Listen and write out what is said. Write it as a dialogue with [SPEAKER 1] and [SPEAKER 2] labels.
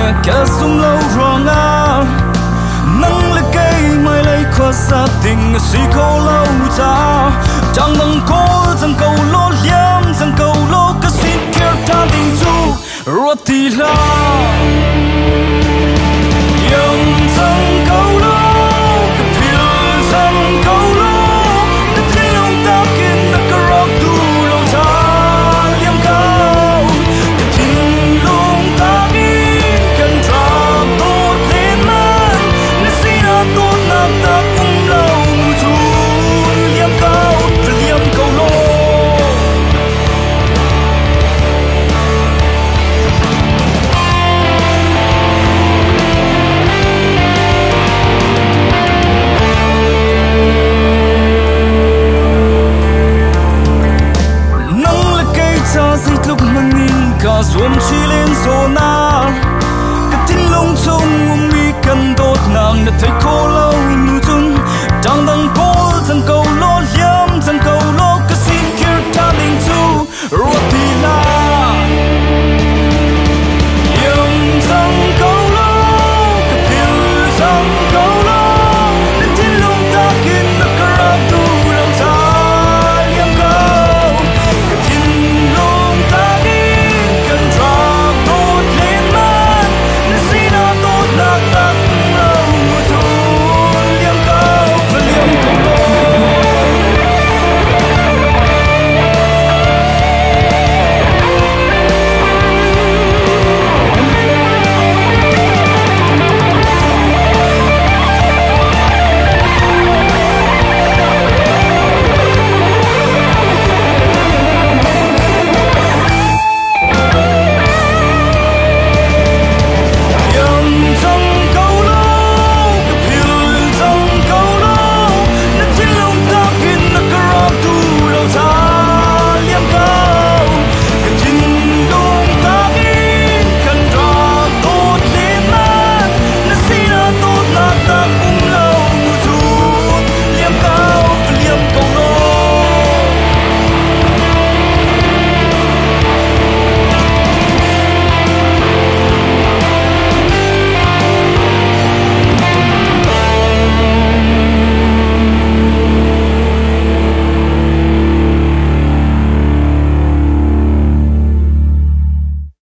[SPEAKER 1] cả sung lâu rồi ngã nắng lấy cây mai lấy khoa xa tình suy khô lâu ta chẳng nắng cố rằng cầu lô liêm rằng cầu lô cái xin kia ta tình du ruột thì la yang rằng cầu lô cái phiêu rằng cầu lô cái thiên ông ta kiến ta cái rock tu lâu ta liêm cao cái thiên ông ta đi cần ra tốt lên man nên xin tốt nam ta cũng lâu dù liêm cao và liêm cầu lô lúc mà nhìn cả xuân chi lên rồi na cái tin lung tung mi cần tốt nàng đã thấy cô lâu nụ chung đang